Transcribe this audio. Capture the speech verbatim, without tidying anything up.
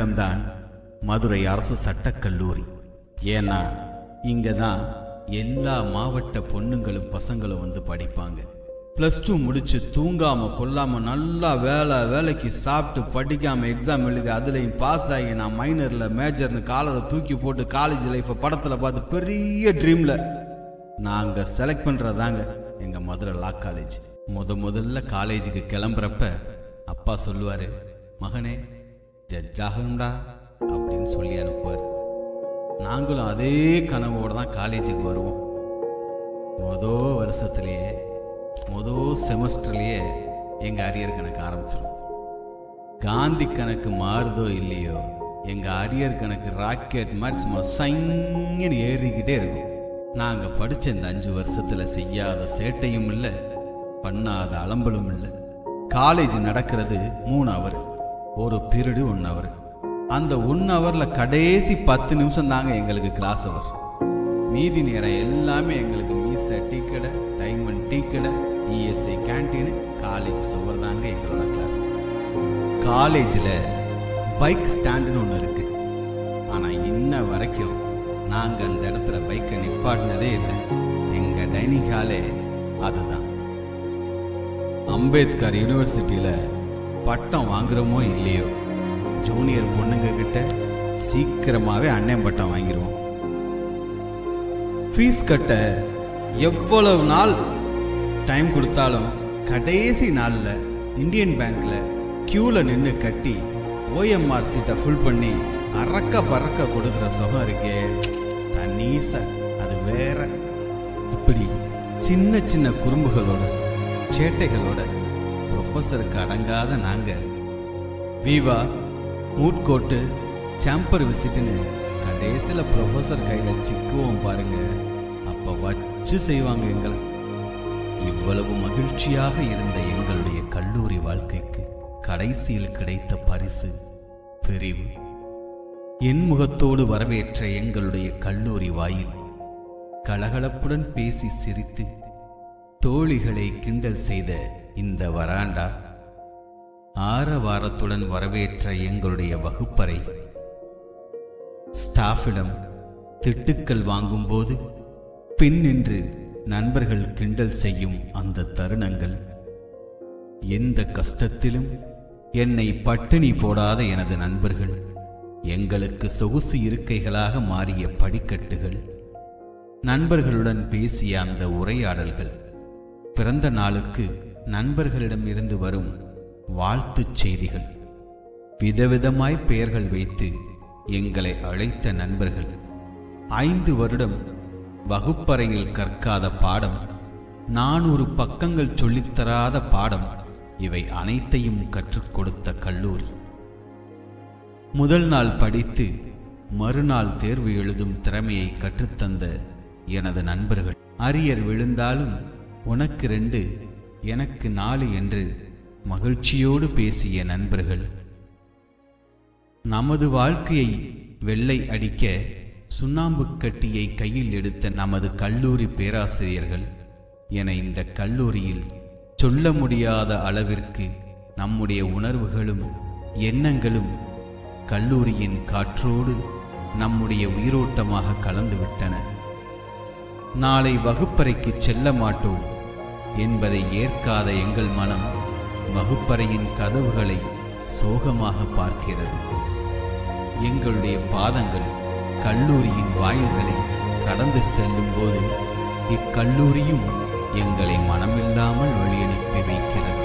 தமிழகம்தான் மதுரை அரசு சட்டக்கல்லூரி. ஏன்னா இங்கே தான் எல்லா மாவட்ட பொண்ணுங்களும் பசங்களும் வந்து படிப்பாங்க. ப்ளஸ் டூ முடிச்சு தூங்காமல் கொல்லாமல் நல்லா வேலை வேலைக்கு சாப்பிட்டு படிக்காமல் எக்ஸாம் எழுதி அதுலேயும் பாஸ் ஆகி நான் மைனரில் மேஜர்னு காலரை தூக்கி போட்டு காலேஜ் லைஃப்பை படத்தில் பார்த்து பெரிய ட்ரீமில் நாங்கள் செலக்ட் பண்ணுறதாங்க எங்கள் மதுரை லா காலேஜ். முத முதல்ல காலேஜுக்கு கிளம்புறப்ப அப்பா சொல்லுவார், மகனே ஜட்ஜ் ஆகணும்டா அப்படின்னு சொல்லி அனுப்புவார். நாங்களும் அதே கனவோடு தான் காலேஜுக்கு வருவோம். மொதல் வருஷத்துலேயே மொதல் செமஸ்டர்லேயே எங்கள் அரியர் கணக்கு ஆரம்பிச்சிடும். காந்தி கணக்கு மாறுதோ இல்லையோ எங்கள் அரியர் கணக்கு ராக்கெட் மாதிரி சும்மா சைங்கன்னு ஏறிக்கிட்டே இருக்கும். நாங்கள் படித்த இந்த அஞ்சு வருஷத்தில் செய்யாத சேட்டையும் இல்லை, பண்ணாத அலம்பலும் இல்லை. காலேஜ் நடக்கிறது மூணு அவர், ஒரு பீரியடு ஒன் ஹவர். அந்த ஒன் ஹவரில் கடைசி பத்து நிமிஷம் தாங்க எங்களுக்கு கிளாஸ் அவர். மீதி நேரம் எல்லாமே எங்களுக்கு மீசை டீ கடை, டைமண்ட் டீ கடை, இஎஸ்ஐ கேன்டீனு, காலேஜ் சுவர் தாங்க எங்களோட கிளாஸ். காலேஜில் பைக் ஸ்டாண்டுன்னு ஒன்று இருக்குது. ஆனால் இன்ன வரைக்கும் நாங்கள் அந்த இடத்துல பைக்கை நிப்பாட்டினதே இல்லை. எங்கள் டைனிங் ஹாலே அதுதான். அம்பேத்கர் யூனிவர்சிட்டியில் பட்டம் வாங்குகிறோமோ இல்லையோ ஜூனியர் பொண்ணுங்க கிட்ட சீக்கிரமாகவே அண்ணன் பட்டம் வாங்கிடுவோம். ஃபீஸ் கட்ட எவ்வளவு நாள் டைம் கொடுத்தாலும் கடைசி நாளில் இந்தியன் பேங்க்கில் க்யூவில் நின்று கட்டி ஓஎம்ஆர் சீட்டை ஃபுல் பண்ணி அறக்க பறக்க கொடுக்குற சுகம் இருக்கே தண்ணி சார், அது வேற. இப்படி சின்ன சின்ன குறும்புகளோட சேட்டைகளோட ப்ரொஃபஸருக்கு அடங்காத நாங்கள் வீவா மூட்கோட்டு சாம்பர் விசிட்டுன்னு கடைசியில் ப்ரொஃபஸர் கையில் சிக்குவோம் பாருங்க. அப்போ வச்சு செய்வாங்க எங்களை. இவ்வளவு மகிழ்ச்சியாக இருந்த எங்களுடைய கல்லூரி வாழ்க்கைக்கு கடைசியில் கிடைத்த பரிசு பிரிவு. என் முகத்தோடு வரவேற்ற எங்களுடைய கல்லூரி வாயில் கலகலப்புடன் பேசி சிரித்து தோழிகளை கிண்டல் செய்த இந்த வராண்டா, ஆரவாரத்துடன் வரவேற்ற எங்களுடைய வகுப்பறை, ஸ்டாஃபிடம் திட்டுக்கள் வாங்கும்போது பின் நின்று நண்பர்கள் கிண்டல் செய்யும் அந்த தருணங்கள், எந்த கஷ்டத்திலும் என்னை பட்டினி போடாத எனது நண்பர்கள், எங்களுக்கு சொகுசு இருக்கைகளாக மாறிய படிக்கட்டுகள், நண்பர்களுடன் பேசிய அந்த உரையாடல்கள், பிறந்த நாளுக்கு நண்பர்களிடம் இருந்து வரும் வாழ்த்துச் செய்திகள், விதவிதமாய் பெயர்கள் வைத்து எங்களை அழைத்த நண்பர்கள், ஐந்து வருடம் வகுப்பறையில் கற்காத பாடம், நானூறு பக்கங்கள் சொல்லித்தராத பாடம், இவை அனைத்தையும் கற்றுக் கொடுத்த கல்லூரி. முதல் நாள் படித்து மறுநாள் தேர்வு எழுதும் திறமையை கற்றுத்தந்த எனது நண்பர்கள், அரியர் விழுந்தாலும் உனக்கு ரெண்டு எனக்கு நாலு என்று மகிழ்ச்சியோடு பேசிய நண்பர்கள், நமது வாழ்க்கையை வெள்ளை அடிக்க சுண்ணாம்பு கட்டியை கையில் எடுத்த நமது கல்லூரி பேராசிரியர்கள் என இந்த கல்லூரியில் சொல்ல முடியாத அளவிற்கு நம்முடைய உணர்வுகளும் எண்ணங்களும் கல்லூரியின் காற்றோடு நம்முடைய உயிரோட்டமாக கலந்துவிட்டன. நாளை வகுப்பறைக்கு செல்ல மாட்டோம் என்பதை ஏற்காத எங்கள் மனம் வகுப்பறையின் கதவுகளை சோகமாக பார்க்கிறது. எங்களுடைய பாதங்கள் கல்லூரியின் வாயில்களை கடந்து செல்லும் போது இக்கல்லூரியும் எங்களை மனமில்லாமல் வழியனுப்பி வைக்கிறது.